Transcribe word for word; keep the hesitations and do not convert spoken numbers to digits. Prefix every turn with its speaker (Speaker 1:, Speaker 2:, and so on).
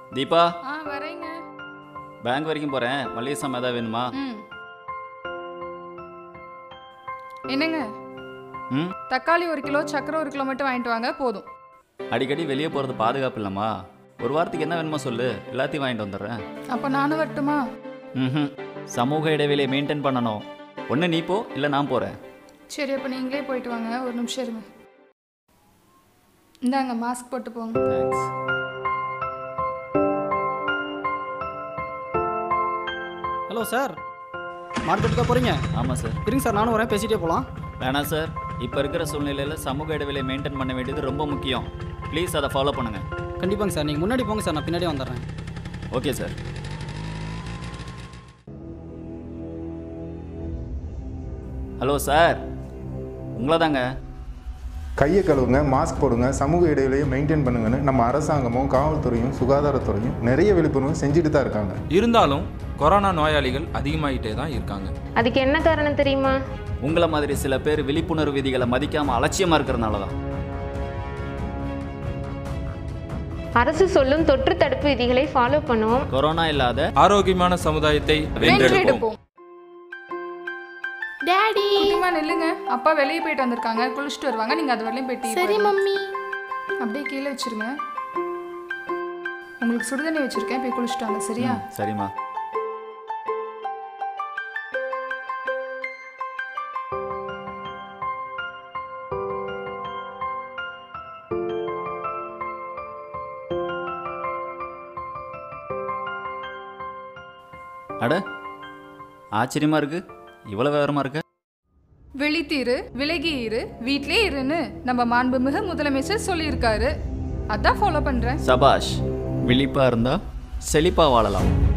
Speaker 1: தீபா
Speaker 2: ஆ வரேங்க.
Speaker 1: பேங்க் வரைக்கும் போகிறேன். மளிகை சாமான் ஏதாவது வேணுமா?
Speaker 2: ம் என்னங்க,
Speaker 1: ம்
Speaker 2: தக்காளி ஒரு கிலோ, சக்கரை ஒரு கிலோ மட்டும் வாங்கிட்டு வாங்க போதும்.
Speaker 1: அடிக்கடி வெளியே போகிறது பாதுகாப்பு இல்லைம்மா. ஒரு வாரத்துக்கு என்ன வேணுமோ சொல்லு, எல்லாத்தையும் வாங்கிட்டு வந்துடுறேன்.
Speaker 2: அப்போ நானும் வரட்டுமா?
Speaker 1: ம் சமூக இடைவெளியை மெயின்டைன் பண்ணணும். ஒன்று நீ போ, இல்லை நான் போகிறேன்.
Speaker 2: சரி, அப்போ நீங்களே போயிட்டு வாங்க. ஒரு நிமிஷம் இருங்க. இந்தாங்க மாஸ்க் போட்டு போங்க.
Speaker 1: தேங்க்ஸ்.
Speaker 3: ஹலோ சார், மார்க்கெட்டுக்கு போகிறீங்க?
Speaker 1: ஆமாம் சார்.
Speaker 3: இருங்க சார், நானும் வரேன், பேசிகிட்டே போகலாம்.
Speaker 1: வேணாம் சார், இப்போ இருக்கிற சூழ்நிலையில் சமூக இடைவெளியை மெயின்டைன் பண்ண வேண்டியது ரொம்ப முக்கியம். ப்ளீஸ் அதை ஃபாலோ பண்ணுங்கள்.
Speaker 3: கண்டிப்பாங்க சார், நீங்கள் முன்னாடி போங்க சார், நான் பின்னாடி வந்துடுறேன்.
Speaker 1: Okay sir. ஹலோ சார், உங்களை தாங்க.
Speaker 4: கையை கழுவுங்க, மாஸ்க் போடுங்க, சமூக இடைவெளியை மெயின்டைன் பண்ணுங்கன்னு நம்ம அரசாங்கமும் காவல்துறையும் சுகாதாரத்துறையும் நிறைய விழிப்புணர்வு செஞ்சுட்டு தான் இருக்காங்க.
Speaker 5: இருந்தாலும் கொரோனா நோயாளிகள் அதிகமாகிட்டே தான் இருக்காங்க.
Speaker 6: அதுக்கு என்ன காரணம் தெரியுமா?
Speaker 1: உங்களை மாதிரி சில பேர் விழிப்புணர்வு விதிகளை மதிக்காமல் அலட்சியமாக இருக்கிறதுனால தான்.
Speaker 6: அரசு சொல்லும் தொற்று தடுப்பு விதிகளை ஃபாலோ பண்ணுவோம்.
Speaker 1: கொரோனா இல்லாத
Speaker 5: ஆரோக்கியமான சமுதாயத்தை
Speaker 2: வென்றெடுப்போம்.
Speaker 7: டாடி
Speaker 2: குட்டிமா நில்லுங்க. அப்பா வெளியே போயிட்டு வந்திருக்காங்க, குளிச்சுட்டு வருவாங்க. நீங்க அது வரலையும் போயிட்டு
Speaker 7: சரி மம்மி.
Speaker 2: அப்படியே கீழே வச்சிருங்க. உங்களுக்கு சுடுதண்ணி வச்சிருக்கேன், போய் குளிச்சுட்டு வாங்க. சரியா?
Speaker 1: சரிம்மா. அட ஆச்சரியமா இருக்கு, இவ்வளவு விவரமா இருக்க.
Speaker 2: விழித்தீரு, விலகி இரு, வீட்லயே இருன்னு நம்ம மாண்புமிகு முதலமைச்சர் சொல்லியிருக்காரு. அதான் ஃபாலோ பண்றேன்.
Speaker 1: சபாஷ். விழிப்பா இருந்தா செழிப்பா வாழலாம்.